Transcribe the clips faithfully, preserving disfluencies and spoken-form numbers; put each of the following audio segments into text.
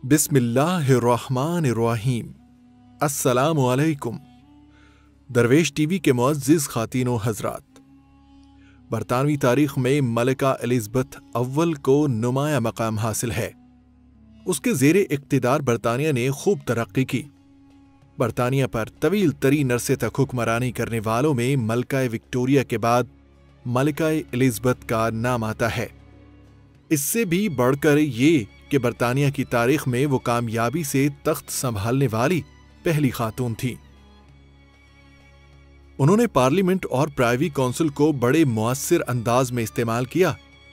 بسم اللہ الرحمن الرحیم۔ السلام علیکم۔ درویش ٹی وی کے معزز خواتین و حضرات، برطانوی تاریخ میں ملکہ الزبتھ اول کو نمایاں مقام حاصل ہے۔ اس کے زیر اقتدار برطانیہ نے خوب ترقی کی۔ برطانیہ پر طویل ترین عرصے تک حکمرانی کرنے والوں میں ملکہ وکٹوریہ کے بعد ملکہ الزبتھ کا نام آتا ہے۔ اس سے بھی بڑھ کر یہ کہ برطانیہ کی تاریخ میں وہ کامیابی سے تخت سنبھالنے والی پہلی خاتون تھیں۔ انہوں نے پارلیمنٹ اور پرائیوی کونسل کو بڑے مؤثر انداز میں استعمال کیا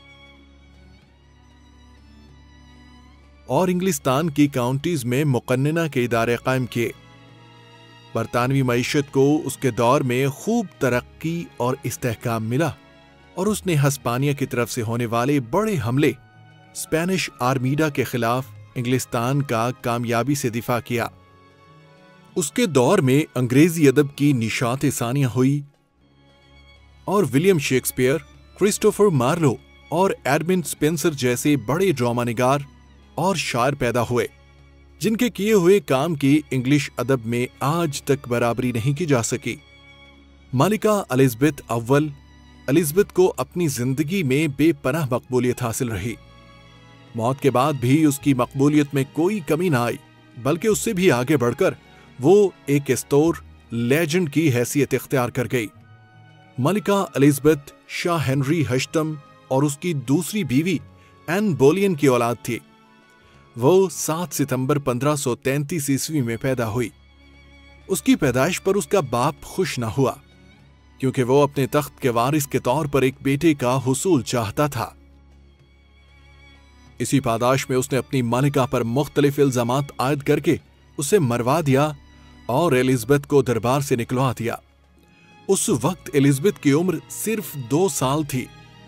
اور انگلستان کی کاؤنٹیز میں مقننہ کے ادارے قائم کیے۔ برطانوی معیشت کو اس کے دور میں خوب ترقی اور استحکام ملا اور اس نے ہسپانیہ کی طرف سے ہونے والے بڑے حملے اسپینش آرمیڈا کے خلاف انگلستان کا کامیابی سے دفاع کیا۔ اس کے دور میں انگریزی ادب کی نشاط ثانیہ ہوئی اور ولیم شیکسپیئر، کرسٹوفر مارلو اور ایڈمنڈ سپنسر جیسے بڑے ڈرامہ نگار اور شاعر پیدا ہوئے جن کے کیے ہوئے کام کی انگلش ادب میں آج تک برابری نہیں کی جا سکی۔ ملکہ الزبتھ اول الزبتھ کو اپنی زندگی میں بے پناہ مقبولیت حاصل رہی۔ موت کے بعد بھی اس کی مقبولیت میں کوئی کمی نہ آئی، بلکہ اس سے بھی آگے بڑھ کر وہ ایک استور لیجنڈ کی حیثیت اختیار کر گئی۔ ملکہ الزبتھ شاہ ہنری ہشتم اور اس کی دوسری بیوی این بولین کی اولاد تھی۔ وہ سات ستمبر پندرہ سو تینتیس عیسوی میں پیدا ہوئی۔ اس کی پیدائش پر اس کا باپ خوش نہ ہوا کیونکہ وہ اپنے تخت کے وارث کے طور پر ایک بیٹے کا حصول چاہتا تھا۔ اسی پاداش میں اس نے اپنی ملکہ پر مختلف الزامات عائد کر کے اسے مروا دیا اور الزبتھ کو دربار سے نکلوا دیا۔ اس وقت الزبتھ کی عمر صرف دو سال تھی۔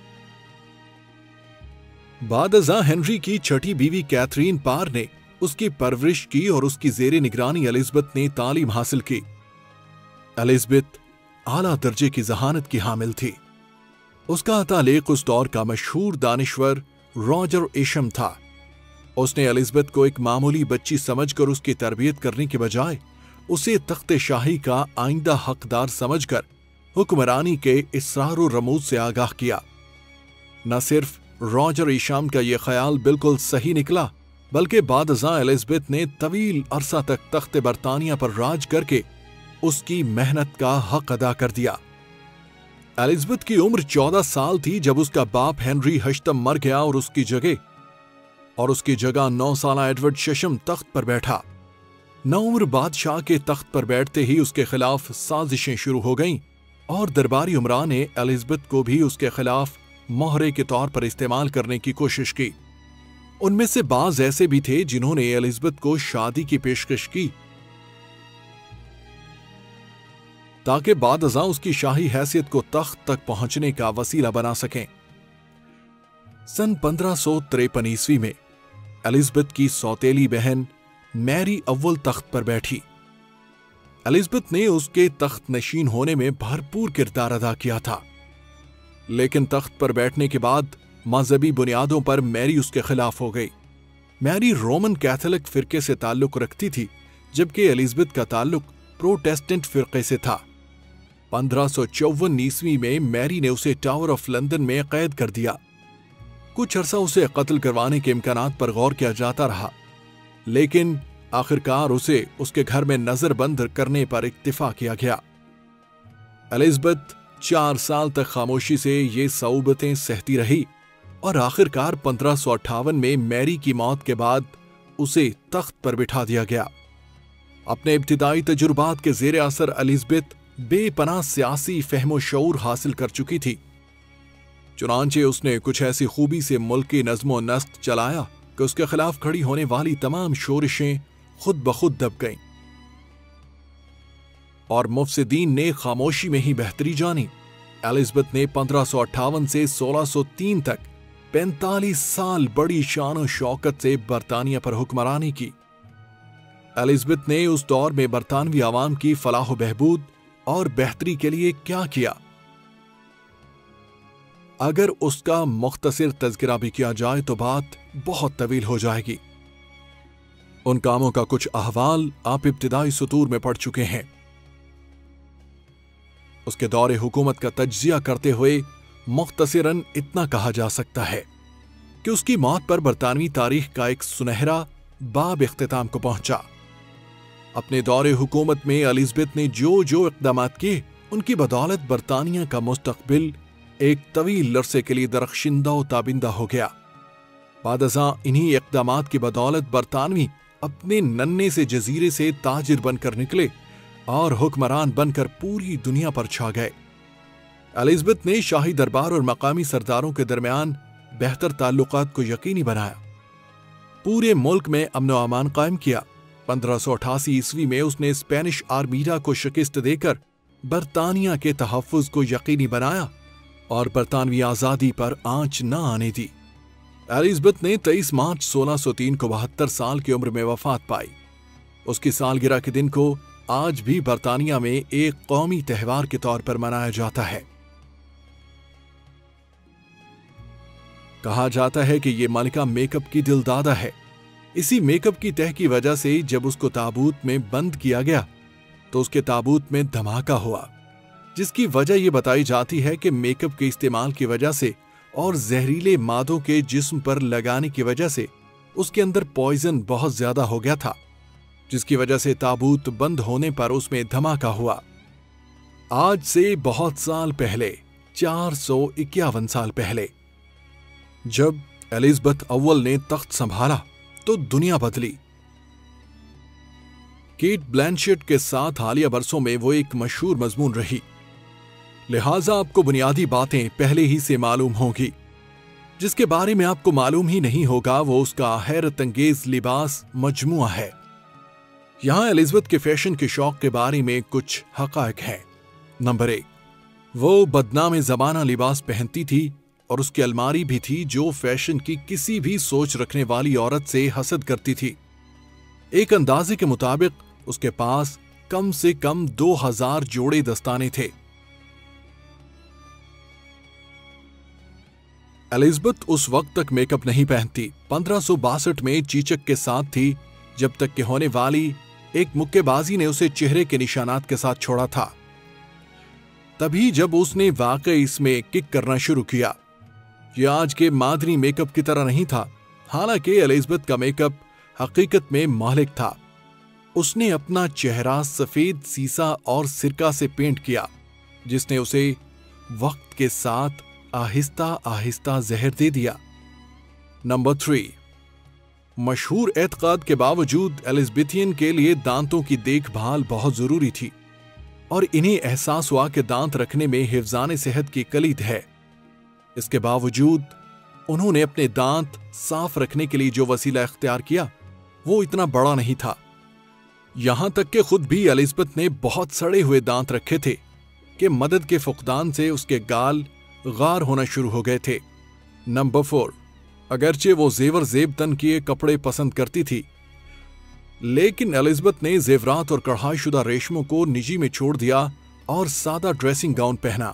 بعد ازاں ہنری کی چھٹی بیوی کیتھرین پار نے اس کی پرورش کی اور اس کی زیر نگرانی الزبتھ نے تعلیم حاصل کی۔ الزبتھ اعلیٰ درجے کی ذہانت کی حامل تھی۔ اس کا تعلق اس دور کا مشہور دانشور راجر ایشم تھا۔ اس نے الزبتھ کو ایک معمولی بچی سمجھ کر اس کی تربیت کرنے کے بجائے اسے تخت شاہی کا آئندہ حقدار سمجھ کر حکمرانی کے اسرار و رموز سے آگاہ کیا۔ نہ صرف راجر ایشم کا یہ خیال بالکل صحیح نکلا، بلکہ بعد ازاں الزبتھ نے طویل عرصہ تک تخت برطانیہ پر راج کر کے اس کی محنت کا حق ادا کر دیا۔ الزبتھ کی عمر چودہ سال تھی جب اس کا باپ ہنری ہشتم مر گیا اور اس کی جگہ اور اس کی جگہ نو سالہ ایڈورڈ ششم تخت پر بیٹھا۔ نوعمر بادشاہ کے تخت پر بیٹھتے ہی اس کے خلاف سازشیں شروع ہو گئیں اور درباری عمران نے الزبتھ کو بھی اس کے خلاف مہرے کے طور پر استعمال کرنے کی کوشش کی۔ ان میں سے بعض ایسے بھی تھے جنہوں نے الزبتھ کو شادی کی پیشکش کی تاکہ بعد ازاں اس کی شاہی حیثیت کو تخت تک پہنچنے کا وسیلہ بنا سکیں۔ سن پندرہ سو تریپن عیسوی میں الزبتھ کی سوتیلی بہن میری اول تخت پر بیٹھی۔ الزبتھ نے اس کے تخت نشین ہونے میں بھرپور کردار ادا کیا تھا، لیکن تخت پر بیٹھنے کے بعد مذہبی بنیادوں پر میری اس کے خلاف ہو گئی۔ میری رومن کیتھولک فرقے سے تعلق رکھتی تھی جبکہ الزبتھ کا تعلق پروٹیسٹنٹ فرقے سے تھا۔ پندرہ سو چون عیسوی میں میری نے اسے ٹاور آف لندن میں قید کر دیا۔ کچھ عرصہ اسے قتل کروانے کے امکانات پر غور کیا جاتا رہا، لیکن آخرکار اسے اس کے گھر میں نظر بند کرنے پر اکتفا کیا گیا۔ الزبتھ چار سال تک خاموشی سے یہ صعوبتیں سہتی رہی اور آخرکار پندرہ سو اٹھاون میں میری کی موت کے بعد اسے تخت پر بٹھا دیا گیا۔ اپنے ابتدائی تجربات کے زیر اثر الزبتھ بے پناہ سیاسی فہم و شعور حاصل کر چکی تھی، چنانچہ اس نے کچھ ایسی خوبی سے ملکی نظم و نسق چلایا کہ اس کے خلاف کھڑی ہونے والی تمام شورشیں خود بخود دب گئیں اور مفسدین نے خاموشی میں ہی بہتری جانی۔ الزبتھ نے پندرہ سو اٹھاون سے سولہ سو تین تک پینتالیس سال بڑی شان و شوکت سے برطانیہ پر حکمرانی کی۔ الزبتھ نے اس دور میں برطانوی عوام کی فلاح و بہبود اور بہتری کے لیے کیا کیا؟ اگر اس کا مختصر تذکرہ بھی کیا جائے تو بات بہت طویل ہو جائے گی۔ उन कामों का कुछ अहवाल आप इब्तिदाई सुतूर में पढ़ चुके हैं। उसके दौरे हुकूमत का तज्जिया करते हुए मुख्तसरन इतना कहा जा सकता है कि उसकी मौत पर बरतानवी तारीख का एक सुनहरा बाब इख्तिताम को पहुंचा। अपने दौरे हुकूमत में एलिज़ाबेथ ने जो जो इक़दामात किए, उनकी बदौलत बरतानिया का मुस्तकबिल एक तवील अरसे के लिए दरख्शिंदा व ताबिंदा हो गया। बादज़ां इन्हीं इक़दामात की बदौलत बरतानवी अपने नन्हे से जजीरे से ताजिर बनकर निकले और हुक्मरान बनकर पूरी दुनिया पर छा गए। एलिज़ाबेथ ने शाही दरबार और मकामी सरदारों के दरमियान बेहतर ताल्लुकात को यकीनी बनाया, पूरे मुल्क में अमन व अमान कायम किया। पंद्रह सौ अठासी ईस्वी में उसने स्पेनिश आर्मीडा को शिकस्त देकर बरतानिया के तहफ़्फ़ुज़ को यकीनी बनाया और बरतानवी आज़ादी पर आंच न आने दी। एलिज़ाबेथ ने तेईस मार्च सोलह सौ तीन को बहत्तर साल की उम्र में वफात पाई। उसकी सालगिरह के दिन को आज भी बरतानिया में एक कौमी त्यौहार के तौर पर मनाया जाता है। कहा जाता है कि यह मलिका मेकअप की दिलदादा है। इसी मेकअप की तह की वजह से जब उसको ताबूत में बंद किया गया तो उसके ताबूत में धमाका हुआ, जिसकी वजह यह बताई जाती है कि मेकअप के इस्तेमाल की वजह से और जहरीले मादों के जिस्म पर लगाने की वजह से उसके अंदर पॉइजन बहुत ज्यादा हो गया था, जिसकी वजह से ताबूत बंद होने पर उसमें धमाका हुआ। आज से बहुत साल पहले, चार सौ इक्यावन साल पहले, जब एलिज़ाबेथ अव्वल ने तख्त संभाला तो दुनिया बदली। केट ब्लैंचेट के साथ हालिया बरसों में वो एक मशहूर मजमून रही, लिहाजा आपको बुनियादी बातें पहले ही से मालूम होंगी। जिसके बारे में आपको मालूम ही नहीं होगा वो उसका हैरत अंगेज लिबास मजमुआ है। यहां एलिज़ाबेथ के फैशन के शौक के बारे में कुछ हकायक हैं। नंबर एक, वो बदनाम ज़माना लिबास पहनती थी और उसकी अलमारी भी थी जो फैशन की किसी भी सोच रखने वाली औरत से हसद करती थी। एक अंदाजे के मुताबिक उसके पास कम से कम दो हजार जोड़े दस्ताने थे। एलिज़ाबेथ उस वक्त तक मेकअप नहीं पहनती। पंद्रह सौ बासठ में चीचक के साथ थी, जब तक कि होने वाली एक मुक्केबाजी ने उसे चेहरे के निशानात के साथ छोड़ा था। तभी जब उसने वाकई इसमें किक करना शुरू किया। यह आज के मादनी मेकअप की तरह नहीं था। हालांकि एलिज़ाबेथ का मेकअप हकीकत में महलिक था। उसने अपना चेहरा सफेद सीसा और सिरका से पेंट किया, जिसने उसे वक्त के साथ आहिस्ता आहिस्ता जहर दे दिया। नंबर थ्री, मशहूर एतकाद के बावजूद एलिज़ाबेथियन के लिए दांतों की देखभाल बहुत जरूरी थी और इन्हें एहसास हुआ कि दांत रखने में हिफ्ज़ान सेहत की कलीद है। इसके बावजूद उन्होंने अपने दांत साफ रखने के लिए जो वसीला इख्तियार किया वो इतना बड़ा नहीं था। यहां तक कि खुद भी एलिज़ाबेथ ने बहुत सड़े हुए दांत रखे थे कि मदद के फुकदान से उसके गाल गार होना शुरू हो गए थे। नंबर फोर, अगरचे वो जेवर जेब तन किए कपड़े पसंद करती थी, लेकिन एलिज़ाबेथ ने जेवरात और कढ़ाईशुदा रेशमों को निजी में छोड़ दिया और सादा ड्रेसिंग गाउन पहना।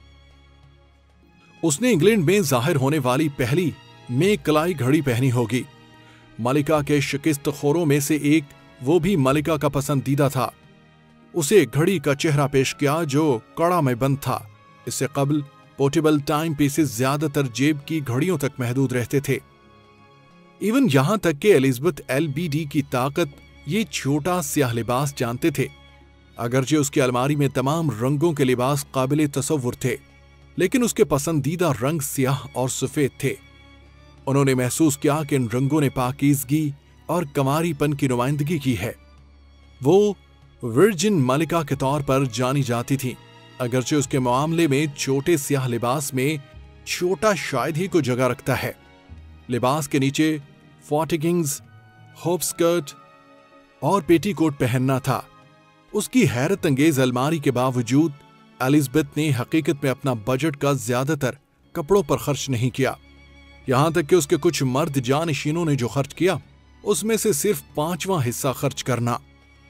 उसने इंग्लैंड में जाहिर होने वाली पहली में कलाई घड़ी पहनी होगी। मलिका के शिकस्त खोरों में से एक वो भी मलिका का पसंदीदा था। उसे घड़ी का चेहरा पेश किया जो कड़ा में बंद था। इससे कबल पोर्टेबल टाइम पीसेस ज्यादातर जेब की घड़ियों तक महदूद रहते थे। इवन यहां तक कि एलिज़ाबेथ एलबीडी की ताकत ये छोटा स्याह लिबास जानते थे। अगरचे उसकी अलमारी में तमाम रंगों के लिबास काबिल तसव्वुर थे, लेकिन उसके पसंदीदा रंग स्याह और सफेद थे। उन्होंने महसूस किया कि इन रंगों ने पाकीज़गी और कमारीपन की नुमाइंदगी की है। वो वर्जिन मलिका के तौर पर जानी जाती थी, अगरचे उसके मामले में छोटे स्याह लिबास में छोटा शायद ही को जगह रखता है। लिबास के नीचे फॉटिगिंग्स, होप स्कर्ट और पेटीकोट पहनना था। उसकी हैरत अंगेज अलमारी के बावजूद एलिज़ाबेथ ने हकीकत में अपना बजट का ज्यादातर कपड़ों पर खर्च नहीं किया। यहां तक कि उसके कुछ मर्द जानशीनों ने जो खर्च किया उसमें से सिर्फ पांचवां हिस्सा खर्च करना।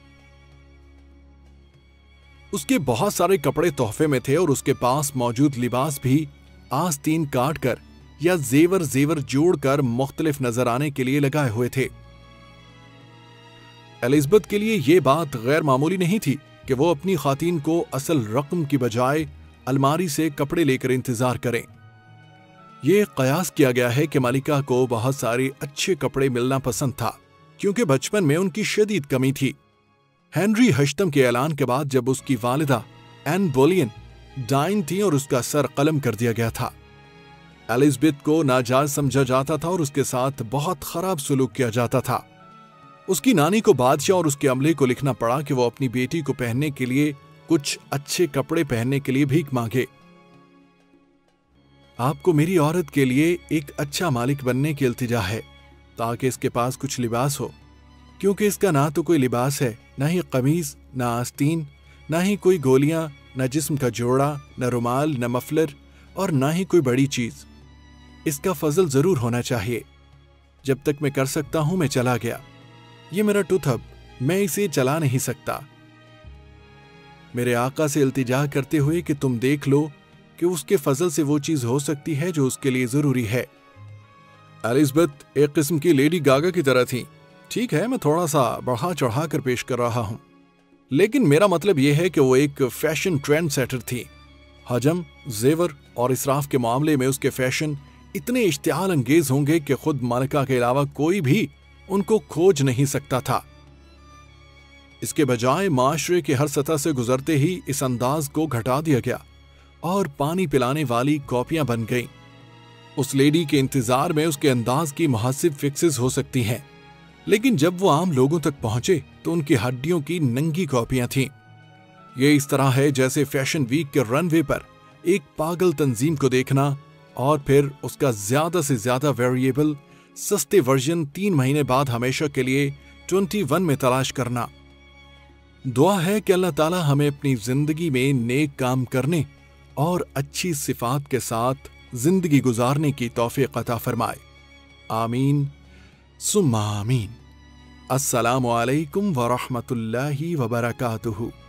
उसके बहुत सारे कपड़े तोहफे में थे और उसके पास मौजूद लिबास भी आस्तीन काट कर या जेवर जेवर जोड़कर मुख्तलिफ नजर आने के लिए लगाए हुए थे। الزبتھ کے لیے یہ بات غیر معمولی نہیں تھی کہ وہ اپنی خواتین کو اصل رقم کی بجائے الماری سے کپڑے لے کر انتظار کریں۔ یہ قیاس کیا گیا ہے کہ ملکہ کو بہت سارے اچھے کپڑے ملنا پسند تھا کیونکہ بچپن میں ان کی شدید کمی تھی۔ ہنری ہشتم کے اعلان کے بعد جب اس کی والدہ این بولین ڈائن تھی اور اس کا سر قلم کر دیا گیا تھا، الزبتھ کو ناجائز سمجھا جاتا تھا اور اس کے ساتھ بہت خراب سلوک کیا جاتا تھا۔ اس کی نانی کو بادشاہ اور اس کے عملے کو لکھنا پڑا کہ وہ اپنی بیٹی کو پہننے کے لیے کچھ اچھے کپڑے پہننے کے لیے بھیک مانگے۔ آپ کو میری عورت کے لیے ایک اچھا مالک بننے کی التجا ہے تاکہ اس کے پاس کچھ لباس ہو، کیونکہ اس کا نہ تو کوئی لباس ہے، نہ ہی قمیض، نہ آستین، نہ ہی کوئی گولیاں، نہ جسم کا جوڑا، نہ رومال، نہ مفلر اور نہ ہی کوئی بڑی چیز۔ اس کا فضل ضرور ہونا چاہیے۔ جب تک میں کر سکتا ہوں میں چلا گیا۔ یہ میرا ٹوتھب، میں اسے چلا نہیں سکتا۔ میرے آقا سے التجا کرتے ہوئے کہ تم دیکھ لو کہ اس کے فضل سے وہ چیز ہو سکتی ہے جو اس کے لیے ضروری ہے۔ الزبتھ ایک قسم کی لیڈی گاگا کی طرح تھی۔ ٹھیک ہے، میں تھوڑا سا بڑھا چڑھا کر پیش کر رہا ہوں، لیکن میرا مطلب یہ ہے کہ وہ ایک فیشن ٹرینڈ سیٹر تھی۔ حجم، زیور اور اسراف کے معاملے میں اس کے فیشن اتنے اشتعال انگیز ہوں گے کہ خود ملکہ کے علاوہ کوئی بھی ان کو کھوج نہیں سکتا تھا۔ اس کے بجائے معاشرے کے ہر سطح سے گزرتے ہی اس انداز کو گھٹا دیا گیا اور پانی پلانے والی کاپیاں بن گئیں۔ اس لیڈی کے انتظار میں اس کے انداز کی محاسب فکسز ہو سکتی ہیں، لیکن جب وہ عام لوگوں تک پہنچے تو ان کی ہڈیوں کی ننگی کاپیاں تھیں۔ یہ اس طرح ہے جیسے فیشن ویک کے رن وے پر ایک پاگل تنظیم کو دیکھنا اور پھر اس کا زیادہ سے زیادہ ویریبل سستے ورژن تین مہینے بعد ہمیشہ کے لیے ٹوینٹی ون میں تلاش کرنا۔ دعا ہے کہ اللہ تعالی ہمیں اپنی زندگی میں نیک کام کرنے اور اچھی صفات کے ساتھ زندگی گزارنے کی توفیق عطا فرمائے۔ آمین ثم آمین۔ السلام علیکم ورحمۃ اللہ وبرکاتہ۔